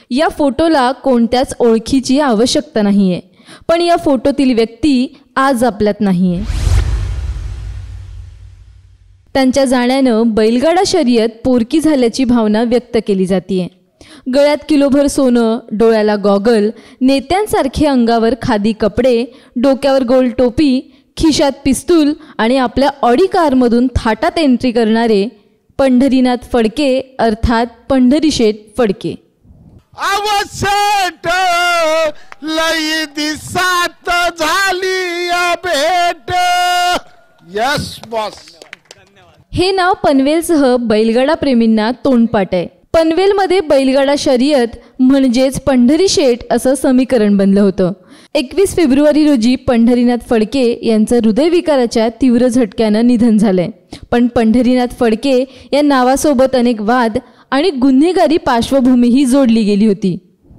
या फोटोला कोणत्याच ओळखीची आवश्यकता नाहीये, पण या फोटोतील व्यक्ती आज आपल्यात नाहीये. त्यांच्या जाण्यानं बैलगाडा शर्यत पोरकी झाल्याची भावना व्यक्त केली जाते. गळ्यात किलोभर सोनं, डोळ्याला गॉगल, नेत्यांसारखे अंगावर खादी कपडे, डोक्यावर गोल टोपी, खिशात पिस्तूल आणि आपल्या ऑडी कारमधून थाटात एंट्री करणारे पंढरीनाथ फडके अर्थात पंढरीशेठ फडके. अवसेट लई दिसात झाली या भेट. Yes boss. हे नाव पनवेलसह बैलगाडा प्रेमींना तोंडपाठ आहे. पनवेलमध्ये बैलगाडा शर्यत म्हणजेच पंढरीशेठ असं समीकरण बनलं होतं. 21 फेब्रुवारी रोजी पंढरीनाथ फडके यांचं हृदयविकाराच्या तीव्र झटक्यानं निधन झालंय. पण पंढरीनाथ फडके या नावासोबत अनेक वाद आणि गुन्हेगारी पार्श्वभूमीही जोडली गेली होती.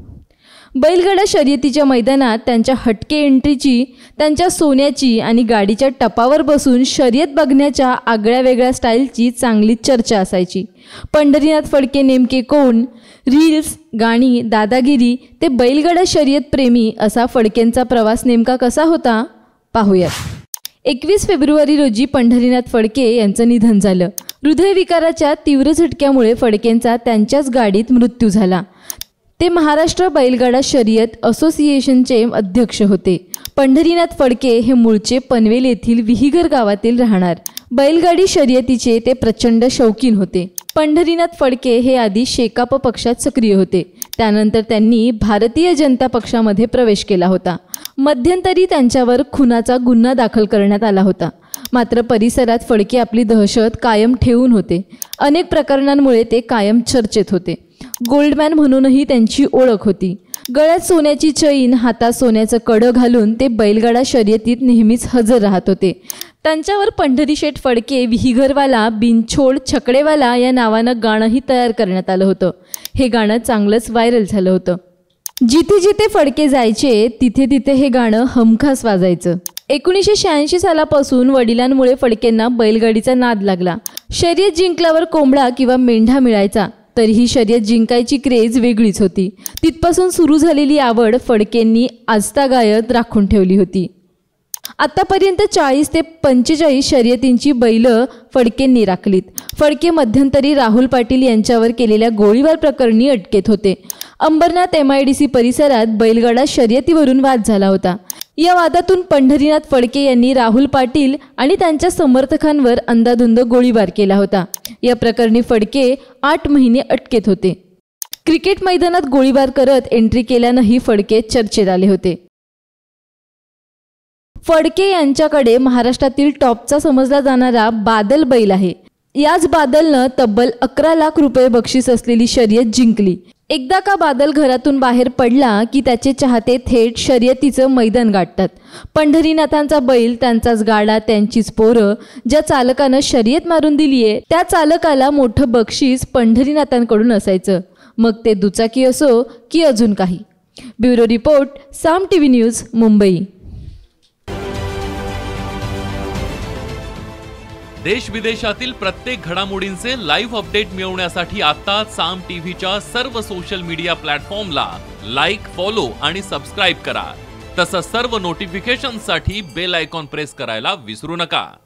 बैलगाडा शर्यतीच्या मैदानात त्यांच्या हटके एंट्रीची, त्यांच्या सोन्याची आणि गाडीच्या टपावर बसून शर्यत बघण्याच्या आगळ्या वेगळ्या स्टाईलची चांगलीच चर्चा असायची. पंढरीनाथ फडके नेमके कोण? रील्स, गाणी, दादागिरी ते बैलगाडा शर्यत प्रेमी असा फडकेंचा प्रवास नेमका कसा होता पाहूयात. 21 फेब्रुवारी रोजी पंढरीनाथ फडके यांचं निधन झालं. हृदयविकाराच्या तीव्र झटक्यामुळे फडकेंचा त्यांच्याच गाडीत मृत्यू झाला. ते महाराष्ट्र बैलगाडा शर्यत असोसिएशनचे अध्यक्ष होते. पंढरीनाथ फडके हे मूळचे पनवेल येथील विहिगर गावातील राहणार. बैलगाडी शर्यतीचे ते प्रचंड शौकीन होते. पंढरीनाथ फडके हे आधी शेकाप पक्षात सक्रिय होते. त्यानंतर त्यांनी भारतीय जनता पक्षामध्ये प्रवेश केला होता. मध्यंतरी त्यांच्यावर खुनाचा गुन्हा दाखल करण्यात आला होता. मात्र परिसरात फडके आपली दहशत कायम ठेवून होते. अनेक प्रकरणांमुळे ते कायम चर्चेत होते. गोल्डमॅन म्हणूनही त्यांची ओळख होती. गळ्यात सोन्याची चैन, हातात सोन्याचं कडं घालून ते बैलगाडा शर्यतीत नेहमीच हजर राहत होते. त्यांच्यावर पंढरीशेठ फडके विहिगरवाला, बिनछोड छकडेवाला या नावानं गाणंही तयार करण्यात आलं होतं. हे गाणं चांगलंच व्हायरल झालं होतं. जिथे जिथे फडके जायचे तिथे तिथे हे गाणं हमखास वाजायचं. 1986 सालापासून वडिलांमुळे फडकेंना बैलगाडीचा नाद लागला. शर्यत जिंकल्यावर कोंबडा किंवा मेंढा मिळायचा, तरीही शर्यत जिंकायची क्रेज वेगळीच होती. तिथपासून सुरू झालेली आवड फडकेंनी आजतागायत राखून ठेवली होती. आतापर्यंत 40 ते 45 शर्यतींची बैल फडकेंनी राखलीत. फडके मध्यंतरी राहुल पाटील यांच्यावर केलेल्या गोळीबार प्रकरणी अटकेत होते. अंबरनाथ MIDC परिसरात बैलगाडा शर्यतीवरून वाद झाला होता. या वादातून पंढरीनाथ फडके यांनी राहुल पाटील आणि त्यांच्या समर्थकांवर अंदाधुंद गोळीबार केला होता. या प्रकरणी फडके 8 महिने अटकेत होते. क्रिकेट मैदानात गोळीबार करत एंट्री केल्यानंही फडके चर्चेत आले होते. फडके यांच्याकडे महाराष्ट्रातील टॉपचा समजला जाणारा बादल बैल आहे. याच बादलनं तब्बल 11 लाख रुपये बक्षीस असलेली शर्यत जिंकली. एकदा का बादल घरातून बाहेर पडला की त्याचे चाहते थेट शर्यतीचं मैदान गाठतात. पंढरीनाथांचा बैल, त्यांचाच गाडा, त्यांचीच पोरं. ज्या चालकानं शर्यत मारून दिलीये त्या चालकाला मोठं बक्षीस पंढरीनाथांकडून असायचं. मग ते दुचाकी असो की अजून काही. Bureau report, Saam TV news, Mumbai. देश विदेशातील प्रत्येक घडामोडींचे लाईव्ह अपडेट मिळवण्यासाठी आता साम टीव्हीच्या सर्व सोशल मीडिया प्लॅटफॉर्मला लाईक, फॉलो आणि सबस्क्राईब करा. तसंच सर्व नोटिफिकेशनसाठी बेल आयकॉन प्रेस करायला विसरू नका.